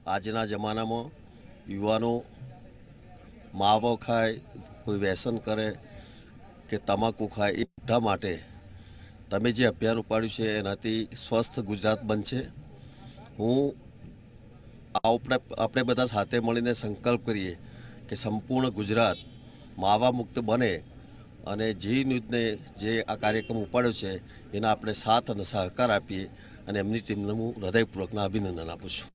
આજના જમાનામાં યુવાનો માવો ખાય, કોઈ વ્યસન કરે કે તમાકુ ખાય, એ બધા માટે તમે જે અભિયાન ઉપાડ્યું છે એનાથી સ્વસ્થ ગુજરાત બનશે. હું આપણે બધા સાથે મળીને સંકલ્પ કરીએ કે સંપૂર્ણ ગુજરાત માવા મુક્ત બને અને જી ન્યૂઝને જે આ કાર્યક્રમ ઉપાડ્યો છે એના આપણે સાથ અને સહકાર આપીએ અને એમની ટીમને હું હૃદયપૂર્વકના અભિનંદન આપું છું.